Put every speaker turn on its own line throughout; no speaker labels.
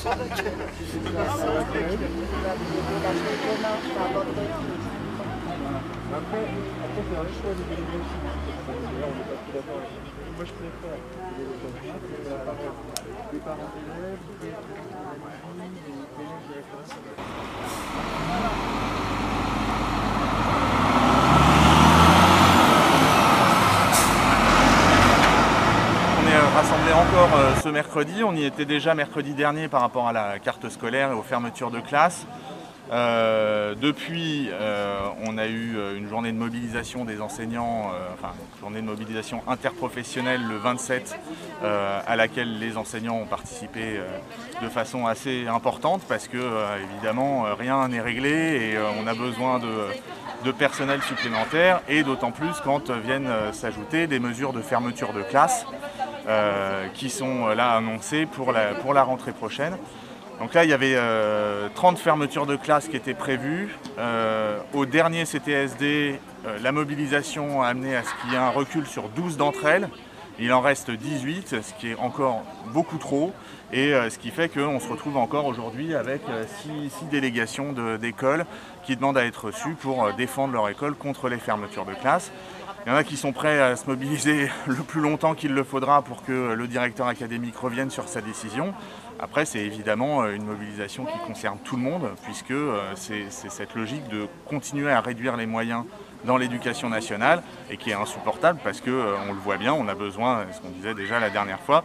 Après, c'est un choix des délégués aussi. Là, on n'est pas tout d'accord. Moi, je préfère les parents d'élèves, les directeurs nationaux.
Rassemblés encore ce mercredi. On y était déjà mercredi dernier par rapport à la carte scolaire et aux fermetures de classe. Depuis, on a eu une journée de mobilisation des enseignants, enfin une journée de mobilisation interprofessionnelle le 27, à laquelle les enseignants ont participé de façon assez importante parce que évidemment rien n'est réglé et on a besoin de personnel supplémentaire, et d'autant plus quand viennent s'ajouter des mesures de fermeture de classe qui sont là annoncées pour la rentrée prochaine. Donc là, il y avait 30 fermetures de classe qui étaient prévues. Au dernier CTSD, la mobilisation a amené à ce qu'il y ait un recul sur 12 d'entre elles. Il en reste 18, ce qui est encore beaucoup trop, et ce qui fait qu'on se retrouve encore aujourd'hui avec 6 délégations d'écoles qui demandent à être reçues pour défendre leur école contre les fermetures de classe. Il y en a qui sont prêts à se mobiliser le plus longtemps qu'il le faudra pour que le directeur académique revienne sur sa décision. Après, c'est évidemment une mobilisation qui concerne tout le monde, puisque c'est cette logique de continuer à réduire les moyens dans l'éducation nationale et qui est insupportable parce que on le voit bien, on a besoin, ce qu'on disait déjà la dernière fois,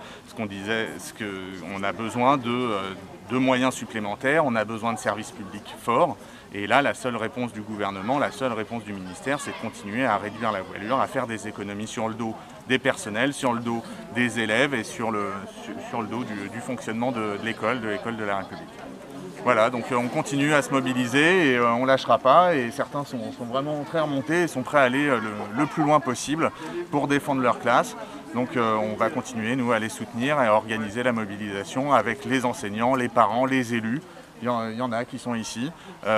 on a besoin de moyens supplémentaires, on a besoin de services publics forts. Et là, la seule réponse du gouvernement, la seule réponse du ministère, c'est de continuer à réduire la voilure, à faire des économies sur le dos des personnels, sur le dos des élèves et sur le dos du fonctionnement de l'école de la République. Voilà, donc on continue à se mobiliser et on ne lâchera pas, et certains sont vraiment très remontés et sont prêts à aller le plus loin possible pour défendre leur classe. Donc on va continuer, nous, à les soutenir et à organiser la mobilisation avec les enseignants, les parents, les élus. Il y en a qui sont ici,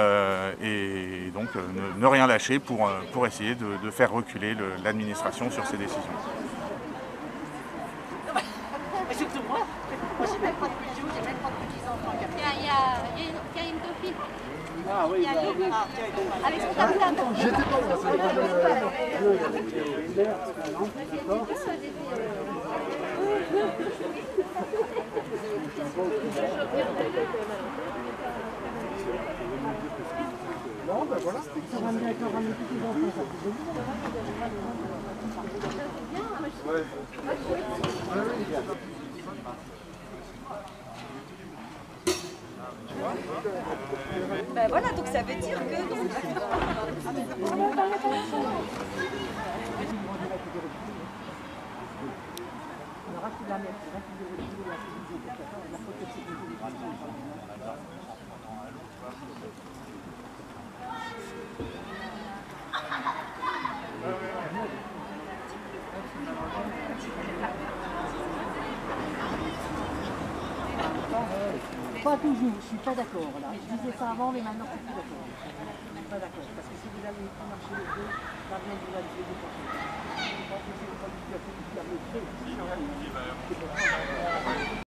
et donc ne rien lâcher pour essayer de faire reculer l'administration sur ces décisions.
Surtout moi j'ai même pas de bijoux, j'ai même pas de petits-enfants. Il y a une copine.
Ah oui,
Avec son tableau.
j'étais pas là, c'est l'air, d'accord. Non, ben voilà.
Ben voilà, donc ça veut dire que...
Pas toujours, je suis pas d'accord là. Je disais ça avant, mais maintenant je suis plus d'accord. Je suis pas d'accord, parce que si vous allez marcher les deux, l'avion vous allez les déporter. Je pense que c'est pas du tout à fait le fait.